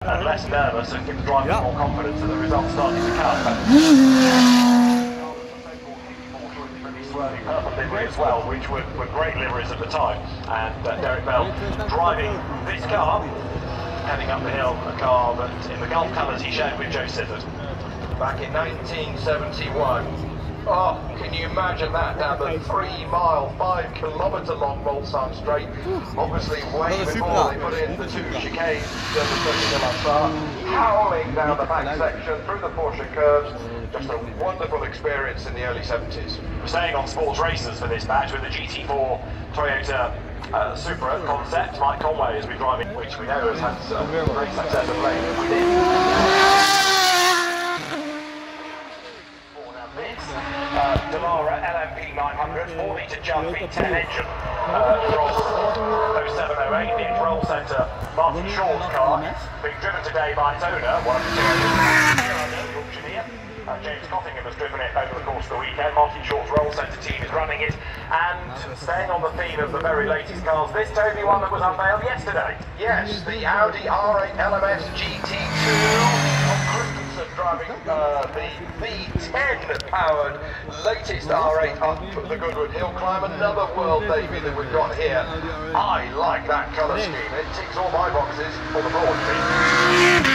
and less nervous and give the driver more confidence, and the results starting to come. Swirling purple livery as well, which were great liveries at the time, and Derek Bell driving this car, heading up the hill, a car that in the Gulf colours he shared with Joe Sizzard back in 1971. Oh, can you imagine that down the 3-mile, 5-kilometre long Rolsan Straight? Obviously way before they put in the 2 chicanes, howling down the back section through the Porsche curves. Just a wonderful experience in the early 70s. We're staying on sports racers for this match with the GT4 Toyota Supra concept. Mike Conway has been driving, which we know has had some great success of late. Delara LMP 900 4-litre jump V10 engine from 0708, the Control Centre Martin Shaw's car, being driven today by its owner, one of the auctioneer. James Cottingham has driven it over the course of the weekend. Martin Shaw's Roll Centre team is running it, and staying on the theme of the very latest cars, this Toby one that was unveiled yesterday. Yes, the Audi R8 LMS GT2. Driving the V10 powered latest R8 up the Goodwood hill climb, another world debut that we've got here. I like that colour scheme, it ticks all my boxes for the broad team.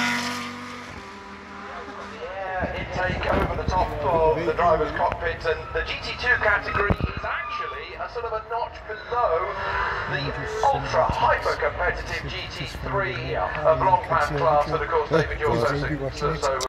Intake over the top of the driver's cockpit, and the GT2 category is actually a sort of a notch below the ultra hyper competitive GT3 of long pan class that of course David you're so